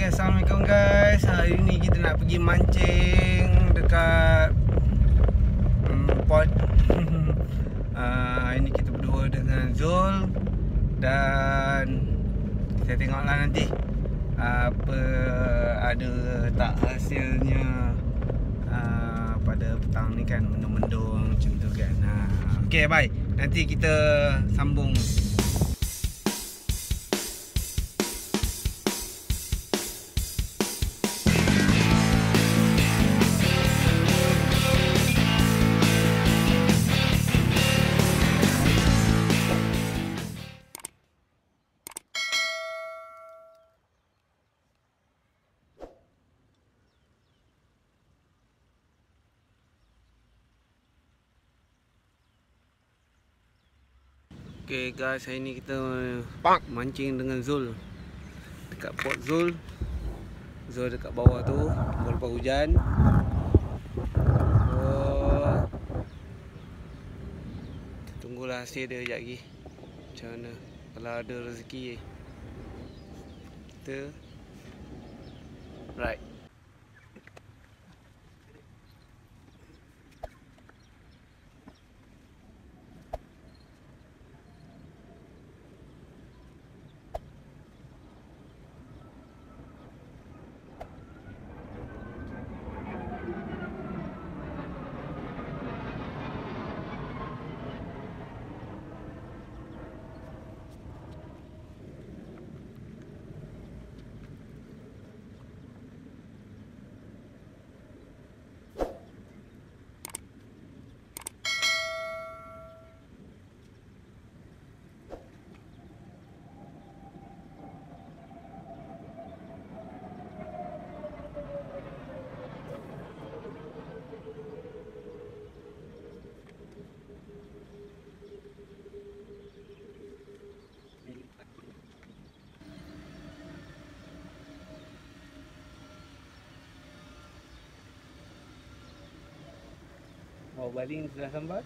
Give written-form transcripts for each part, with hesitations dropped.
Assalamualaikum guys. Hari ni kita nak pergi mancing dekat port. Hari ni kita berdua dengan Zul. Dan saya tengoklah nanti apa ada tak hasilnya pada petang ni kan, mendung-mendung macam tu kan. Okay, bye. Nanti kita sambung. Okay guys, hari ni kita mancing dengan Zul dekat port Zul. Zul dekat bawah tu, lepas hujan. Tunggulah hasil dia sekejap lagi. Macam mana kalau ada rezeki kita right. Mau baling sudah sambat.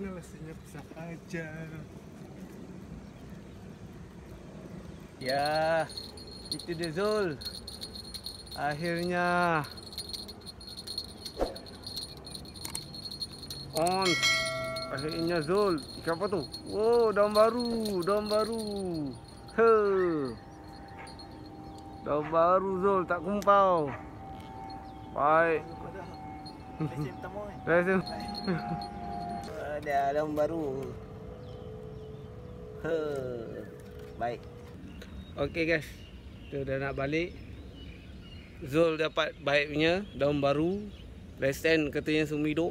Janganlah senyap sahaja. Ya, itu dia Zul. Akhirnya on. Akhirnya Zul. Ikan apa tu? Oh, daun baru, daun baru. He. Daun baru Zul, tak kumpau. Baik. Lesen pertama kan? Lesen. Ada daun baru. Baik. Okey guys. Kita dah nak balik. Zul dapat baik punya daun baru. Lesen katanya semua hidup.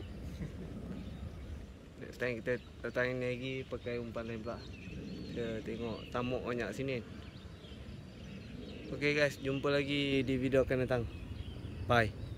Next time kita datang ni lagi pakai umpan lain pula. Kita tengok tamuk banyak sini. Okey guys, jumpa lagi di video akan datang. Bye.